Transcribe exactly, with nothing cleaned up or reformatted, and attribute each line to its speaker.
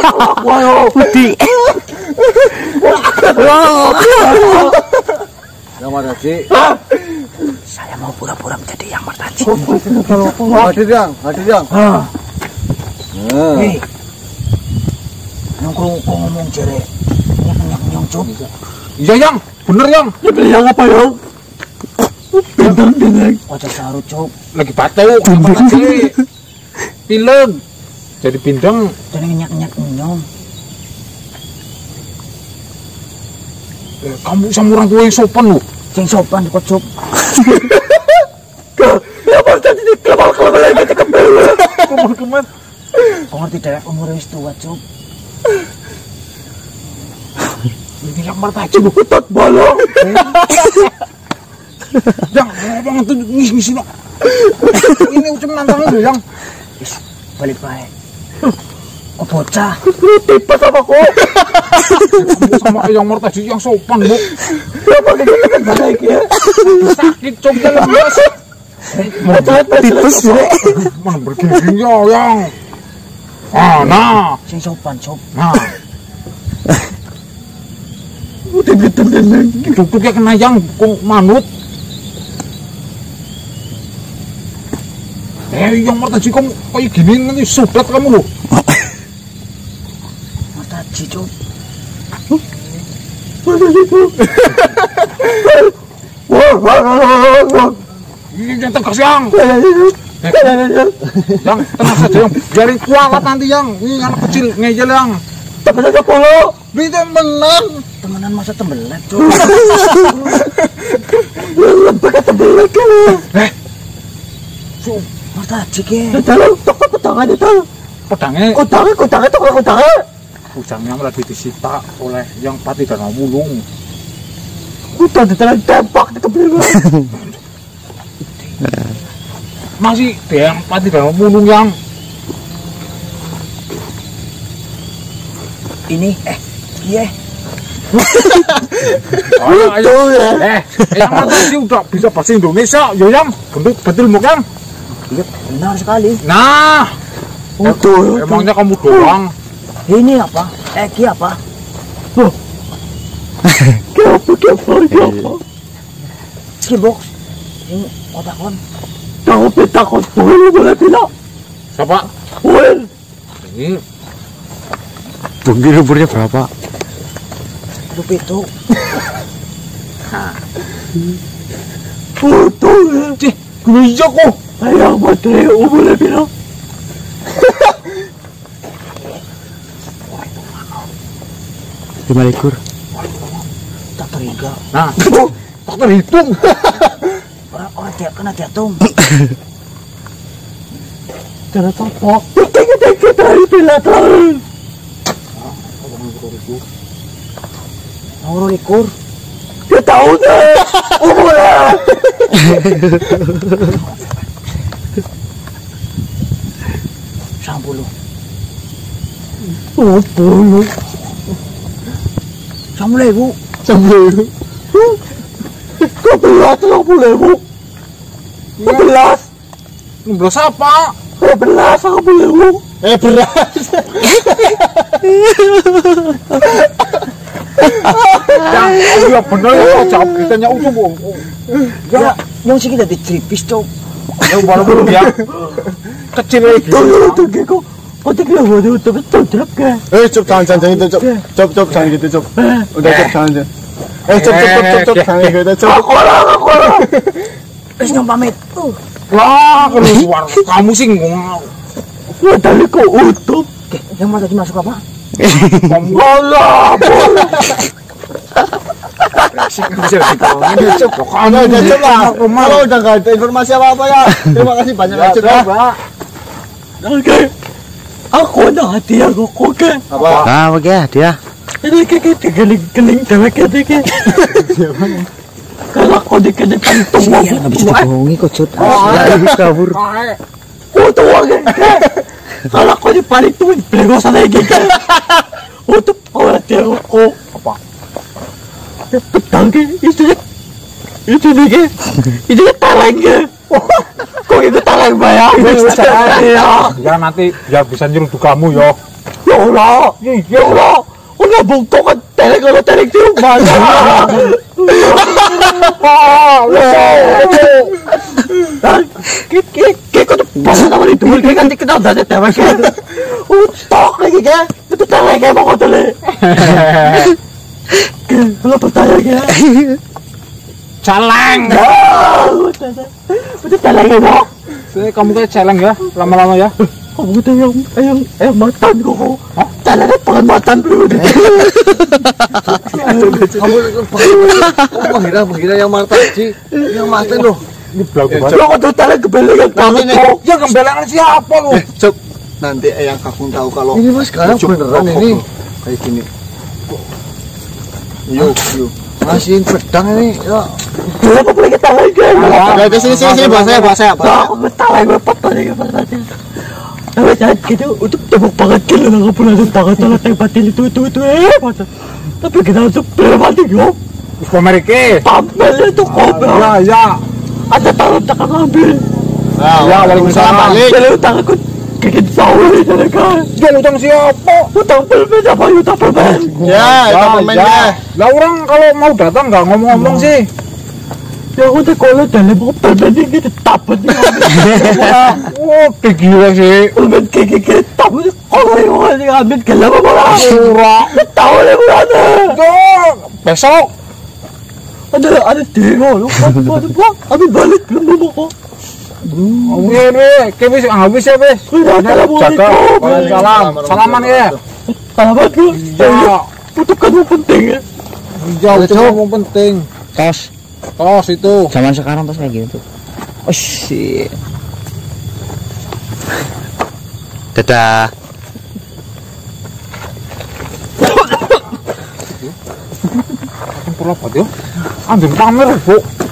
Speaker 1: Wow, Budi.
Speaker 2: Yang Martaji.
Speaker 1: Saya mau pura-pura menjadi Yang Martaji.
Speaker 2: Hadir yang, hadir yang.
Speaker 1: Hei, nongkrong ngomong jere, nyak-nyak nyong.
Speaker 2: Iya yang, bener yang.
Speaker 1: Ya yang apa yang? Bintang-bintang. Wajah saru cuk.
Speaker 2: Lagi batuk. Pileng. Jadi bintang.
Speaker 1: Jadi nyak-nyak nyong.
Speaker 2: Kamu sama orang tua yang sopan lu.
Speaker 1: Yang sopan kok cuk. Ya apa tadi kelabal-kelabal lagi kebel.
Speaker 2: Kemen-kemen.
Speaker 1: Kok ngerti dewek umur wis tua cuk.
Speaker 2: Ini Yang Martaji bukutot bolong. Yang, ngomong tuh ngis-ngisi no. Ini ucap nantangin lu yang.
Speaker 1: Balik baik. Kok bocah?
Speaker 2: Tipe sama kok. Sama Yang Martaji yang sopan bu.
Speaker 1: Kenapa kita kan baik ya?
Speaker 2: Sakit coba lemas.
Speaker 1: Tipes ya.
Speaker 2: Mana bergiging ya yang. Ah, nah.
Speaker 1: Sing sopan sob.
Speaker 2: Nah.
Speaker 1: Udah betul-betul.
Speaker 2: Duduknya kena yang kok manut. Eh, Yang Martaji kamu kayak gini nanti sudat kamu loh.
Speaker 1: Martaji cok.
Speaker 2: Wah, wah, wah, wah. Ini yang tegas yang. Yang tenang saja yang. Biarin kualat nanti yang. Ini anak kecil ngejel yang.
Speaker 1: Temen aja polo.
Speaker 2: Ini temenan.
Speaker 1: Temenan masa tembelet cok. Lebih ke tembelet kan.
Speaker 2: Eh.
Speaker 1: Martaji ke. Dalam toko pedangnya itu.
Speaker 2: Pedangnya.
Speaker 1: Kudangnya, kudangnya, toko kudangnya.
Speaker 2: Kudangnya lagi disita oleh yang Pati Danau Wulung.
Speaker 1: Udah ditelan tembak di kebelakang.
Speaker 2: Masih yang Pati Danau Wulung yang.
Speaker 1: Ini, eh, iya.
Speaker 2: Ayo, ayo. Eh, Yang Martaji udah bisa bahasa Indonesia, yo yang. Betul, betul mau yang.
Speaker 1: Iya, benar sekali.
Speaker 2: Nah,
Speaker 1: Betul.
Speaker 2: emangnya kamu doang?
Speaker 1: Ini apa? Eh, ki apa?
Speaker 2: Loh.
Speaker 1: Ki apa, ki apa, ki apa? Ki box. Ini kotakon. Tahu petakon, boleh boleh bilang.
Speaker 2: Siapa?
Speaker 1: Boleh.
Speaker 2: Ini.
Speaker 3: Tunggu umurnya berapa?
Speaker 1: Lupa itu. Betul.
Speaker 2: Cih, iya kok.
Speaker 1: Ayang mati, boleh bilang.
Speaker 3: Lima ekor.
Speaker 1: Tak teriga.
Speaker 2: Nah, tak terhitung.
Speaker 1: Orang orang tiap kena jatuh. Jangan topok. Kita kita dari belakang. Nomor ekor. Dia tahu deh. Oh boleh. Sambulu. Oh boleh. Sambulu ibu. Sambulu. Kau belas sambulu ibu. Kau belas.
Speaker 2: Belas apa?
Speaker 1: Kau belas sambulu ibu.
Speaker 2: Eh beras. Yang iya bener ya jawab kitanya udah bohong.
Speaker 1: Ya, yang sih kita ditripis cok.
Speaker 2: Ya baru ya. Kecil lagi.
Speaker 1: Tuh tuh kok. Kok dia waduh tuh betul drop ke.
Speaker 3: Eh, cop jangan jangan gitu, cop. Cop cop jangan gitu, cop. Udah cop jangan jangan. Eh, cop cop cop cop jangan gitu, cop.
Speaker 1: Aku lah, aku lah. Terus nyom pamit.
Speaker 2: Wah, keluar kamu sih ngomong.
Speaker 1: Wah, tadi kok utuh. Oke, yang mau tadi masuk apa?
Speaker 2: Bola, bola. Asik bisa ditolongin dia cop.
Speaker 3: Kamu udah cop lah. Kalau udah nggak ada informasi apa apa ya. Terima kasih banyak ya, cop.
Speaker 1: Oke. Aku ada hadiah kok oke.
Speaker 3: Apa?
Speaker 4: Ah, oke, dia.
Speaker 1: Ini kayak keling-keling dewek kayak. Kalau aku dikenyang kantung mau
Speaker 4: Nggak bisa dibohongi kok, Cut.
Speaker 1: Ya,
Speaker 4: Habis kabur.
Speaker 1: oh tuh wangi. Kalau aku di paling tuh bego sana gitu. Oh tuh orang dia kok apa? Petang ke itu itu nih itu taleng ke. Kok itu taleng bayar?
Speaker 2: Ya nanti ya bisa nyeruduk kamu yo.
Speaker 1: Allah. Ya Allah. Udah bungkukan telek kalau telek di rumah. Kayak kau tuh pasal sama itu, kayak ganti kenal dari tewek itu. Utok lagi kayak itu telek kayak mau telek. Kalau percaya kayak
Speaker 2: Celeng.
Speaker 1: udah telek ya mau.
Speaker 2: Saya kamu kayak celeng ya, lama-lama ya.
Speaker 1: Kamu itu yang yang yang makan kok. Teleknya pengen makan dulu.
Speaker 3: Kamu mengira mengira yang mata sih, yang mata loh.
Speaker 2: Ini belagu banget.
Speaker 1: Lo kok telek kebelengan kamu nih.
Speaker 2: Ya gembelangan siapa lu?
Speaker 3: Cep, nanti yang kakung tahu kalau
Speaker 4: Ini mas sekarang beneran ini.
Speaker 3: kayak gini. Yuk, yuk.
Speaker 4: Masihin pedang ini. Ya.
Speaker 1: Dia apa boleh kita lagi?
Speaker 3: Udah sini sini sini bahasa saya bahasa saya.
Speaker 1: Aku betal lagi apa lagi bahasanya. Tapi jangan gitu, untuk tebuk banget kilo nggak pernah ada banget kalau tempatin itu itu itu eh masa. Tapi kita langsung mati yo.
Speaker 2: Amerika.
Speaker 1: Tampil itu kobra.
Speaker 2: Ya, ya.
Speaker 1: Ada tangan tangan ambil.
Speaker 2: Ya, waalaikumsalam.
Speaker 3: balik.
Speaker 1: Kalau tangan aku kagak tahu ini kan.
Speaker 2: Dia utang siapa?
Speaker 1: Utang pelmen apa utang pelmen?
Speaker 3: Ya, itu pemainnya.
Speaker 2: Lah orang kalau mau datang nggak ngomong-ngomong sih.
Speaker 1: Ya udah kalau dalam pelmen ini kita tapet nih.
Speaker 2: Oh, gila sih.
Speaker 1: Pelmen kiki kita tapet. Kalau yang orang yang ambil kelam apa lah? Surah. Tahu deh berada.
Speaker 2: Tuh, besok.
Speaker 1: Ada ada tengok lu. Ada pulang. Ambil balik belum belum kok.
Speaker 2: Oke, deh. Oke, bis, habis ya, bis. Jaga. Waalaikumsalam. Salaman ya.
Speaker 1: Salamat lu.
Speaker 2: Ya.
Speaker 1: Itu kan yang penting ya.
Speaker 2: Jauh itu yang penting.
Speaker 4: Tos.
Speaker 2: Tos itu.
Speaker 4: Zaman sekarang tos kayak gitu. Oh shit. Dadah.
Speaker 2: Perlu apa dia? Anjing pamer, Bu.